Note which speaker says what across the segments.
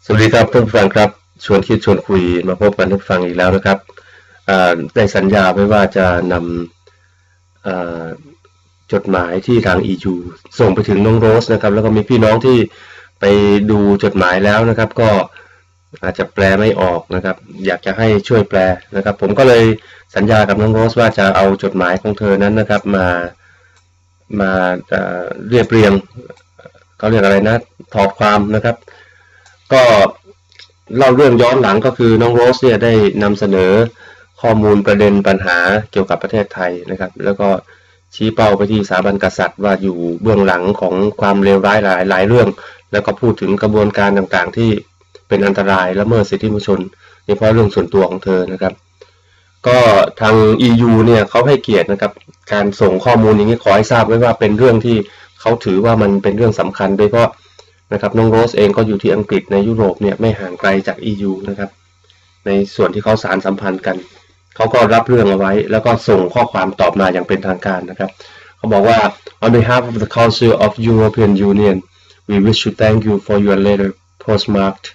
Speaker 1: สวัสดีครับท่านผู้ฟังครับชวนคิดชวนคุยมาพบกันท่านผู้ฟังอีกแล้วนะครับได้สัญญาไว้ว่าจะนำจดหมายที่ทาง EU ส่งไปถึงน้องโรสนะครับแล้วก็มีพี่น้องที่ไปดูจดหมายแล้วนะครับก็อาจจะแปลไม่ออกนะครับอยากจะให้ช่วยแปลนะครับผมก็เลยสัญญากับน้องโรสว่าจะเอาจดหมายของเธอนั้นนะครับมาเรียบเรียงเขาเรียกอะไรนะถอดความนะครับก็เล่าเรื่องย้อนหลังก็คือน้องโรสเนี่ยได้นำเสนอข้อมูลประเด็นปัญหาเกี่ยวกับประเทศไทยนะครับแล้วก็ชี้เป้าไปที่สถาบันกษัตริย์ว่าอยู่เบื้องหลังของความเลวร้ายหลายเรื่องแล้วก็พูดถึงกระบวนการต่างๆที่เป็นอันตรายละเมิดสิทธิมนุษยชนโดยเฉพาะเรื่องส่วนตัวของเธอนะครับก็ทาง EU เนี่ยเขาให้เกียรตินะครับการส่งข้อมูลอย่างนี้ขอให้ทราบไว้ว่าเป็นเรื่องที่เขาถือว่ามันเป็นเรื่องสำคัญโดยเฉพาะนะครับน้องโรสเองก็อยู่ที่อังกฤษในยุโรปเนี่ยไม่ห่างไกลจาก EU นะครับในส่วนที่เขาสานสัมพันธ์กันเขาก็รับเรื่องเอาไว้แล้วก็ส่งข้อความตอบมาอย่างเป็นทางการนะครับเขาบอกว่า on behalf of the Council of European Union we wish to thank you for your letter postmarked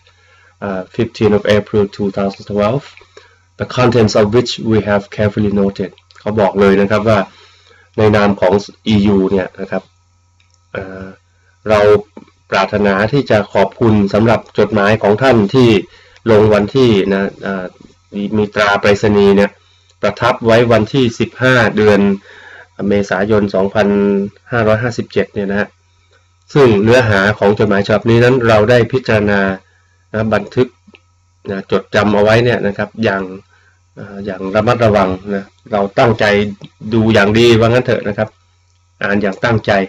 Speaker 1: 15 of April 2012 the contents of which we have carefully noted เขาบอกเลยนะครับว่าในนามของ EU เนี่ยนะครับเราปรารถนาที่จะขอบคุณสำหรับจดหมายของท่านที่ลงวันที่นะมีตราไปรษณีย์เนี่ยประทับไว้วันที่15เดือนเมษายน2557เนี่ยนะฮะซึ่งเนื้อหาของจดหมายฉบับนี้นั้นเราได้พิจารณานะบันทึกนะจดจำเอาไว้เนี่ยนะครับอย่างระมัดระวังนะเราตั้งใจดูอย่างดีว่างั้นเถอะนะครับอ่านอย่างตั้งใจ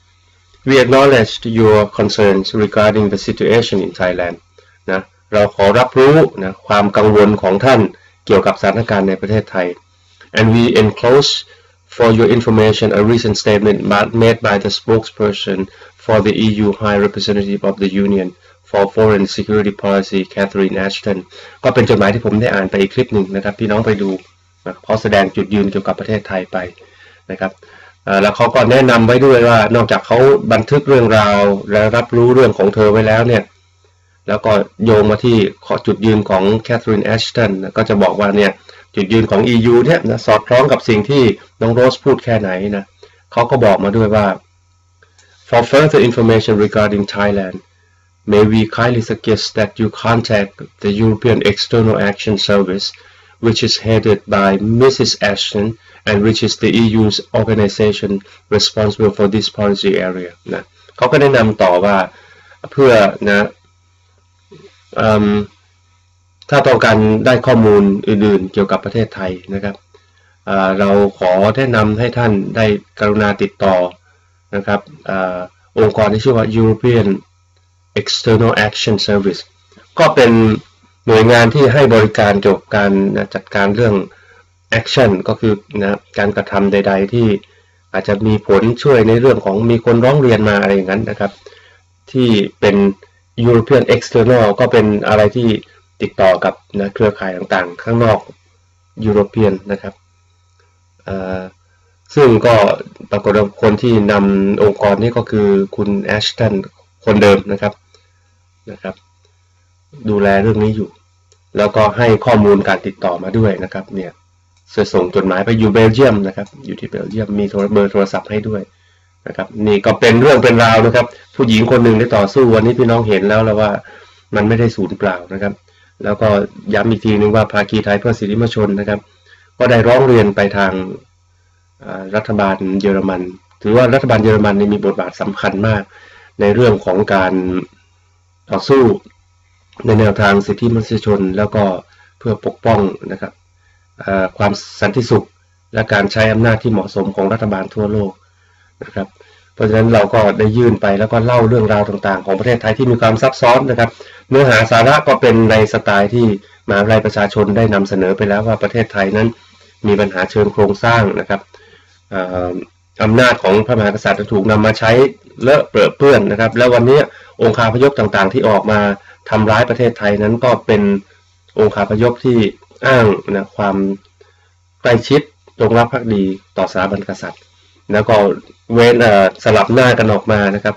Speaker 1: We acknowledge your concerns regarding the situation in Thailand นะเราขอรับรู้นะความกังวลของท่านเกี่ยวกับสถานการณ์ในประเทศไทย and we enclose for your information a recent statement made by the spokesperson for the EU High Representative of the Union for Foreign Security Policy Catherine Ashton ก็เป็นจดหมายที่ผมได้อ่านไปอีกคลิปหนึ่งนะครับพี่น้องไปดูนะเขาแสดงจุดยืนเกี่ยวกับประเทศไทยไปนะครับแล้วเขาก็แนะนำไว้ด้วยว่านอกจากเขาบันทึกเรื่องราวและรับรู้เรื่องของเธอไว้แล้วเนี่ยแล้วก็โยงมาที่จุดยืนของแคทเธอรีนแอชตันก็จะบอกว่าเนี่ยจุดยืนของ EU เนี่ยนะสอดคล้องกับสิ่งที่น้องโรสพูดแค่ไหนนะเขาก็บอกมาด้วยว่า For further information regarding Thailand may we kindly suggest that you contact the European External Action Service which is headed by Mrs. Ashton and which is the EU's organization responsible for this policy area นะเขาก็แนะนำต่อว่าเพื่อนะถ้าต้องการได้ข้อมูลอื่นๆเกี่ยวกับประเทศไทยนะครับเราขอแนะนำให้ท่านได้กรุณาติดต่อนะครับองค์กรที่ชื่อว่า European External Action Service ก็เป็นหน่วยงานที่ให้บริการเกี่ยวกับการจัดการเรื่อง action ก็คือนะการกระทำใดๆที่อาจจะมีผลช่วยในเรื่องของมีคนร้องเรียนมาอะไรอย่างนั้นนะครับที่เป็น European External ก็เป็นอะไรที่ติดต่อกับนะเครือข่ายต่างๆข้างนอก European นะครับซึ่งก็ปรากฏว่าคนที่นำองค์กรนี้ก็คือคุณแอชตันคนเดิมนะครับดูแลเรื่องนี้อยู่แล้วก็ให้ข้อมูลการติดต่อมาด้วยนะครับเนี่ยส่งจดหมายไปอยู่เบลเยียมนะครับอยู่ที่เบลเยียมมีเบอร์โทรศัพท์ให้ด้วยนะครับนี่ก็เป็นเรื่องเป็นราวนะครับผู้หญิงคนหนึ่งได้ต่อสู้วันนี้พี่น้องเห็นแล้วว่ามันไม่ได้สูญเปล่านะครับแล้วก็ย้ำอีกทีนึงว่าภาคีไทยเพื่อสิทธิมนุษยชนนะครับก็ได้ร้องเรียนไปทางรัฐบาลเยอรมันถือว่ารัฐบาลเยอรมันมีบทบาทสำคัญมากในเรื่องของการต่อสู้ในแนวทางสิทธิมนุษยชนแล้วก็เพื่อปกป้องนะครับความสันติสุขและการใช้อำนาจที่เหมาะสมของรัฐบาลทั่วโลกนะครับเพราะฉะนั้นเราก็ได้ยื่นไปแล้วก็เล่าเรื่องราวต่างๆของประเทศไทยที่มีความซับซ้อนนะครับเนื้อหาสาระก็เป็นในสไตล์ที่มหาวิทยาลัยประชาชนได้นำเสนอไปแล้วว่าประเทศไทยนั้นมีปัญหาเชิงโครงสร้างนะครับอำนาจของพระมหากษัตริย์ถูกนำมาใช้เลอะเปื้อนนะครับแล้ววันนี้องค์คาพยพต่างๆที่ออกมาทำร้ายประเทศไทยนั้นก็เป็นองค์คาพยพที่อ้างนะความใกล้ชิดจงรักภักดีต่อสถาบันกษัตริย์แล้วก็สลับหน้ากันออกมานะครับจ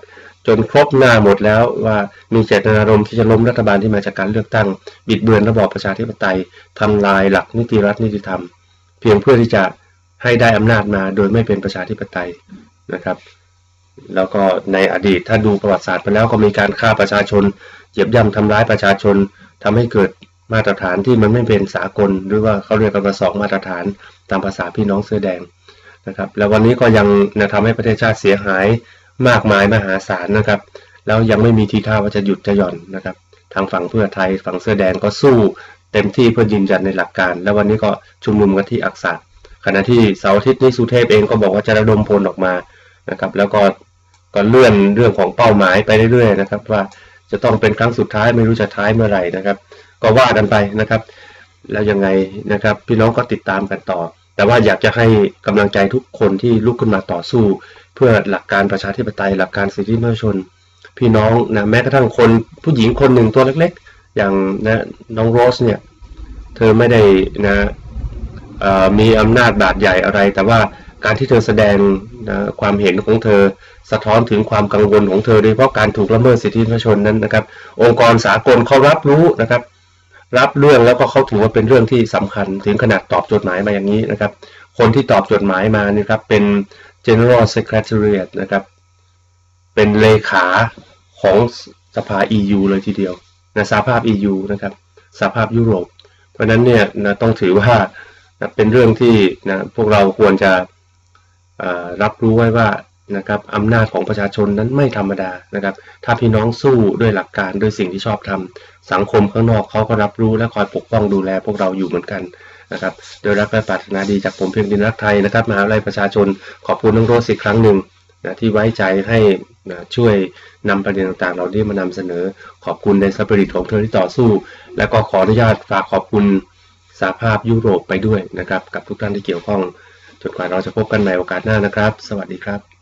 Speaker 1: นครบหน้าหมดแล้วว่ามีเจตนารมณ์ที่จะล้มรัฐบาลที่มาจากการเลือกตั้งบิดเบือนระบอบประชาธิปไตยทำลายหลักนิติรัฐนิติธรรมเพียงเพื่อที่จะให้ได้อำนาจมาโดยไม่เป็นประชาธิปไตยนะครับแล้วก็ในอดีตถ้าดูประวัติศาสตร์ไปแล้วก็มีการฆ่าประชาชนเหยียบย่ำทำร้ายประชาชนทำให้เกิดมาตรฐานที่มันไม่เป็นสากลหรือว่าเขาเรียกกันว่า2 มาตรฐานตามภาษาพี่น้องเสื้อแดงนะครับแล้ววันนี้ก็ยังทำให้ประเทศชาติเสียหายมากมายมหาศาลนะครับแล้วยังไม่มีทีท่าว่าจะหยุดจะหย่อนนะครับทางฝั่งเพื่อไทยฝั่งเสื้อแดงก็สู้เต็มที่เพื่อยืนยันในหลักการแล้ววันนี้ก็ชุมนุมกันที่อักษะขณะที่เสาร์อาทิตย์นี้สุเทพเองก็บอกว่าจะระดมพลออกมานะครับแล้วก็เลื่อนเรื่องของเป้าหมายไปเรื่อยๆนะครับว่าจะต้องเป็นครั้งสุดท้ายไม่รู้จะท้ายเมื่อไหร่นะครับก็ว่ากันไปนะครับแล้วยังไงนะครับพี่น้องก็ติดตามกันต่อแต่ว่าอยากจะให้กำลังใจทุกคนที่ลุกขึ้นมาต่อสู้เพื่อหลักการประชาธิปไตยหลักการสิทธิมนุษยชนพี่น้องนะแม้กระทั่งคนผู้หญิงคนหนึ่งตัวเล็กๆอย่างนะน้องโรสเนี่ยเธอไม่ได้นะมีอำนาจบาดใหญ่อะไรแต่ว่าการที่เธอแสดงนะความเห็นของเธอสะท้อนถึงความกังวลของเธอโดยเฉพาะการถูกละเมิดสิทธิมนุษยชนนั้นนะครับองค์กรสากลเขารับรู้นะครับรับเรื่องแล้วก็เขาถือว่าเป็นเรื่องที่สำคัญถึงขนาดตอบจดหมายมาอย่างนี้นะครับคนที่ตอบจดหมายมานี่ครับเป็น General Secretariat นะครับเป็นเลขาของสภา EU เลยทีเดียวนะสหภาพ EU นะครับสหภาพยุโรปเพราะนั้นเนี่ยนะต้องถือว่านะเป็นเรื่องที่นะพวกเราควรจะรับรู้ไว้ว่านะครับอำนาจของประชาชนนั้นไม่ธรรมดานะครับถ้าพี่น้องสู้ด้วยหลักการด้วยสิ่งที่ชอบทำสังคมข้างนอกเขาก็รับรู้และคอยปกป้องดูแลพวกเราอยู่เหมือนกันนะครับโดยรักและปรารถนาดีจากผมเพียงดินรักไทยนะครับมหาวิทยาลัยประชาชนขอบคุณน้องโรสอีกครั้งหนึ่งนะที่ไว้ใจให้นะช่วยนำประเด็นต่างๆเหล่านี้มานำเสนอขอบคุณในสปิริตของเธอที่ต่อสู้และก็ขออนุญาตฝากขอบคุณสหภาพยุโรปไปด้วยนะครับกับทุกท่านที่เกี่ยวข้องจนกว่าเราจะพบกันในโอกาสหน้านะครับสวัสดีครับ